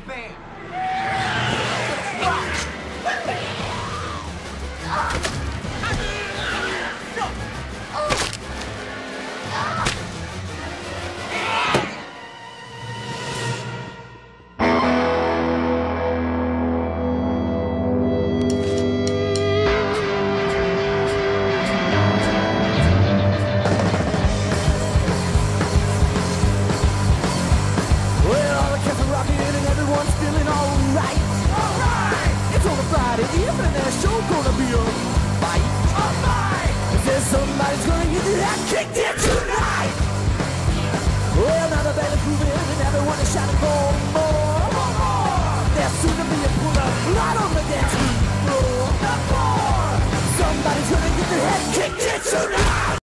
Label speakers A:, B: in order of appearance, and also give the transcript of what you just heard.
A: band.
B: Everyone's feeling alright. Alright! It's on a Friday evening, there's sure gonna be a fight. A fight! If there's somebody's gonna get their head kicked in tonight. Well, now the band is moving and everyone is shouting for more. For more! There's soon to be a pool of blood on the dance floor. The floor! Somebody's gonna get their head kicked in tonight.